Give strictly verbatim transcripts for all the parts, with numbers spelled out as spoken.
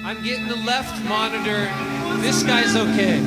I'm getting the left monitor. This guy's okay.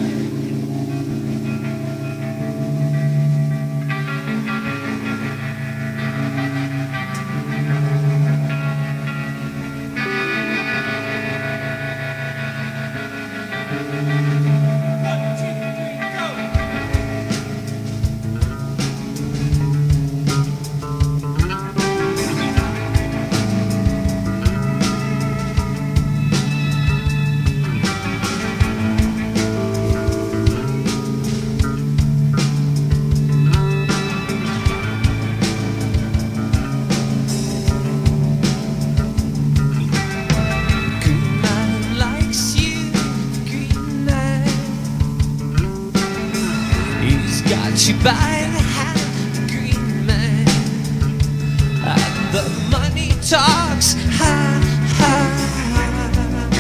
By the hand, green man, and the money talks high, high,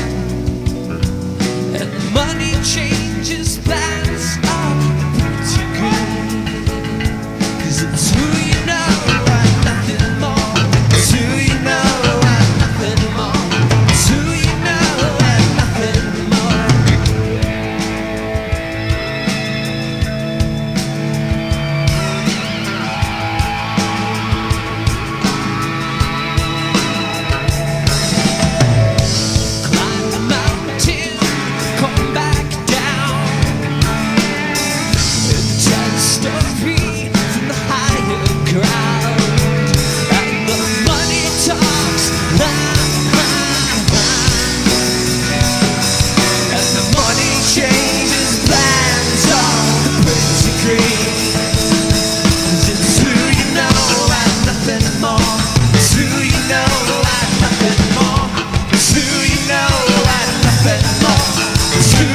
and the money changes plans are pretty good, 'cause it's who you know and nothing more. It's who you know and nothing more. It's who you know and nothing more. It's who